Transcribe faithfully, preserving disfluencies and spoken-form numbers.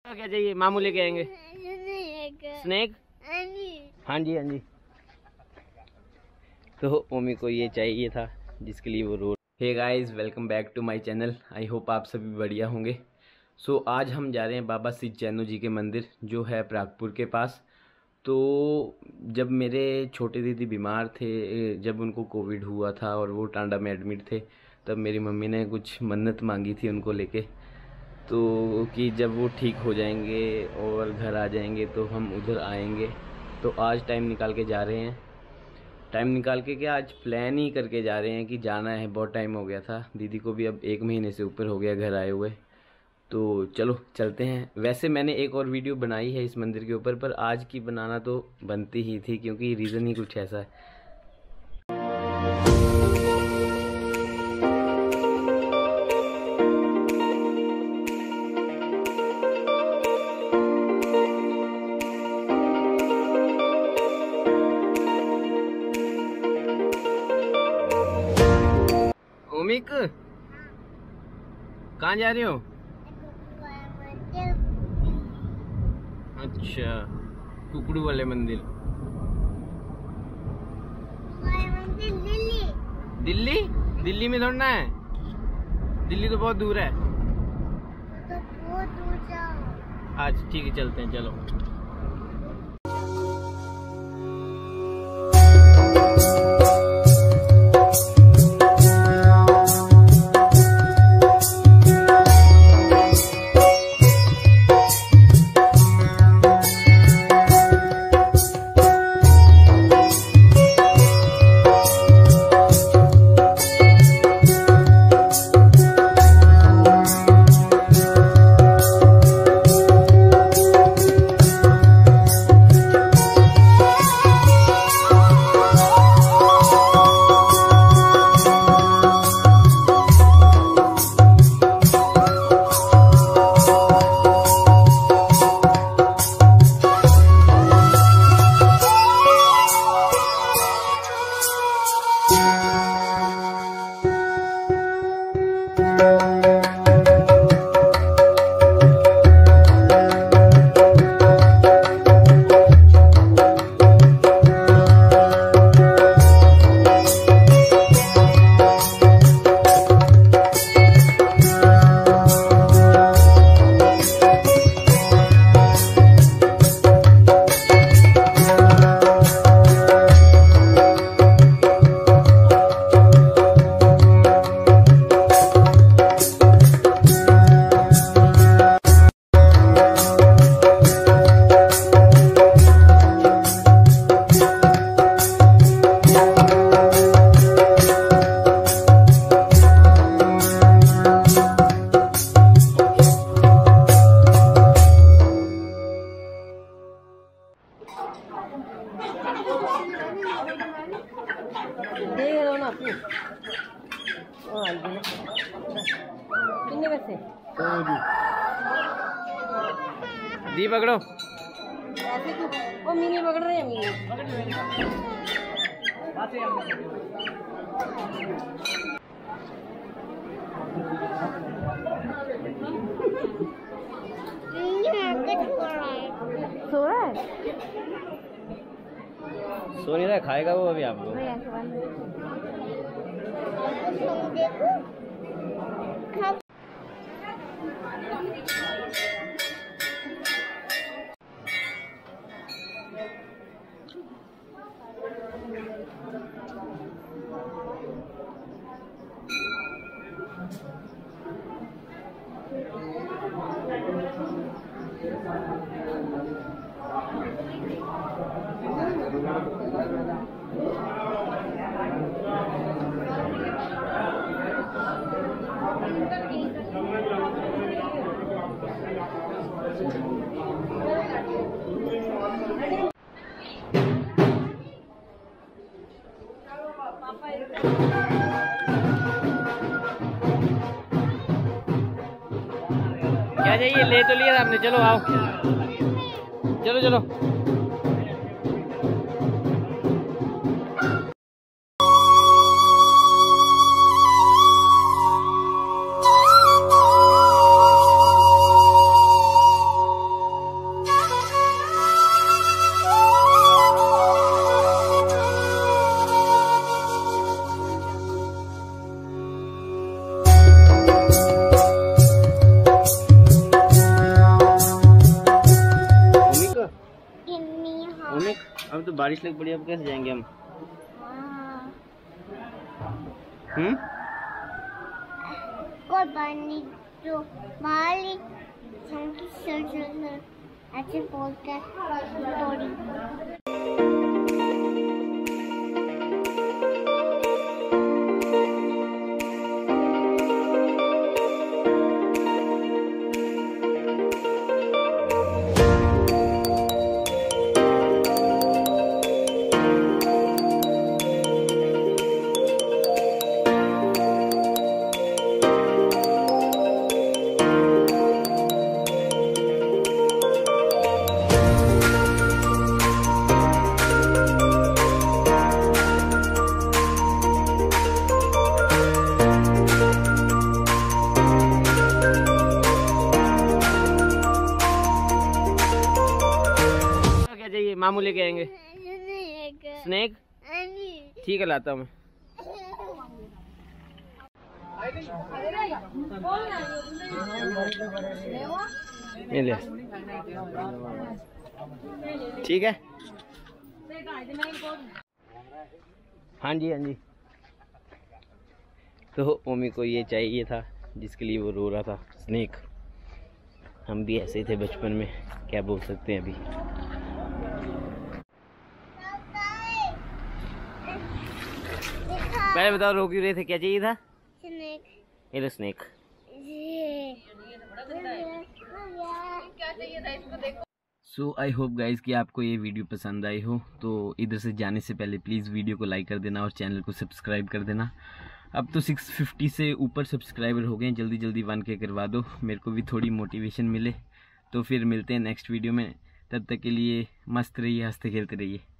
क्या चाहिए? मामू लेके आएंगे। स्नैक? हाँ जी हाँ जी। तो मम्मी को ये चाहिए था जिसके लिए वो road. Hey guys, welcome back to my channel. I hope आप सभी बढ़िया होंगे। सो so, आज हम जा रहे हैं बाबा सिद्ध जैनो जी के मंदिर जो है प्रागपुर के पास। तो जब मेरे छोटे दीदी बीमार थे, जब उनको कोविड हुआ था और वो टांडा में एडमिट थे, तब मेरी मम्मी ने कुछ मन्नत मांगी थी उनको लेके, तो कि जब वो ठीक हो जाएंगे और घर आ जाएंगे तो हम उधर आएंगे। तो आज टाइम निकाल के जा रहे हैं। टाइम निकाल के क्या, आज प्लान ही करके जा रहे हैं कि जाना है। बहुत टाइम हो गया था, दीदी को भी अब एक महीने से ऊपर हो गया घर आए हुए। तो चलो चलते हैं। वैसे मैंने एक और वीडियो बनाई है इस मंदिर के ऊपर, पर आज की बनाना तो बनती ही थी क्योंकि रीज़न ही कुछ ऐसा है। ओमिक, कहाँ जा रहे हो? अच्छा, कुकड़ू वाले मंदिर। दिल्ली दिल्ली दिल्ली में दौड़ना है? दिल्ली तो बहुत दूर है। तो बहुत दूर जाओ। आज ठीक है, चलते हैं, चलो। दी पकड़ो। वो मिनी पकड़ रहे हैं। मिनी सो रहा है। सो नहीं रहा, खाएगा वो अभी आपको। क्या चाहिए? ले तो लिया आपने, चलो आओ, चलो चलो। बारिश लग पड़ी, अब कैसे जाएंगे हम? हम्म कोई पानी जो माली संकी सर सर अच्छे पॉडकास्ट स्टोरी। मामू लेके आएंगे स्नेक। ठीक है, लाता हूँ मैं। ये ले, ठीक है। हाँ जी हाँ जी। तो मम्मी को ये चाहिए था जिसके लिए वो रो रहा था, स्नेक। हम भी ऐसे थे बचपन में, क्या बोल सकते हैं अभी। पहले बताओ, रो क्यों रहे थे, क्या चाहिए था? स्नेक। ये लो स्नेक। क्या चाहिए था इसको, देखो। सो आई होप गाइज कि आपको ये वीडियो पसंद आई हो। तो इधर से जाने से पहले प्लीज़ वीडियो को लाइक कर देना और चैनल को सब्सक्राइब कर देना। अब तो सिक्स फिफ्टी से ऊपर सब्सक्राइबर हो गए, जल्दी जल्दी वन के करवा दो, मेरे को भी थोड़ी मोटिवेशन मिले। तो फिर मिलते हैं नेक्स्ट वीडियो में, तब तक के लिए मस्त रहिए, हंसते खेलते रहिए।